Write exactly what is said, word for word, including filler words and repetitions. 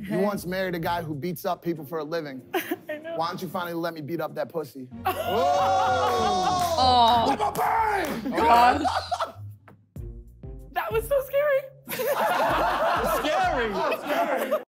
Okay. You once married a guy who beats up people for a living. I know. Why don't you finally let me beat up that pussy? Oh. Oh. Let my bang! Gosh. That was so scary. Scary.